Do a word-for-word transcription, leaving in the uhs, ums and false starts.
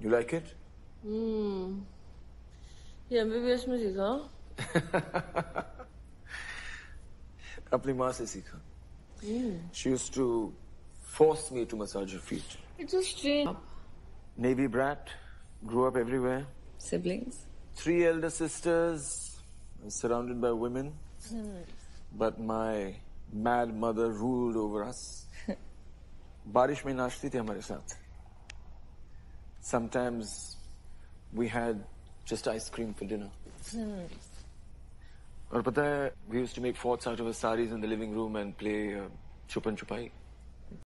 You like it? Hmm. ये M B B S में सीखा? अपनी माँ से सीखा. She used to force me to massage her feet. It's a strange. Navy brat, grew up everywhere. Siblings? Three elder sisters, surrounded by women. Hmm. But my mad mother ruled over us. बारिश में नाचती थी हमारे साथ. Sometimes we had just ice cream for dinner. Hmm. और पता है, we used to make forts out of our saris in the living room and play uh, chupan chupai.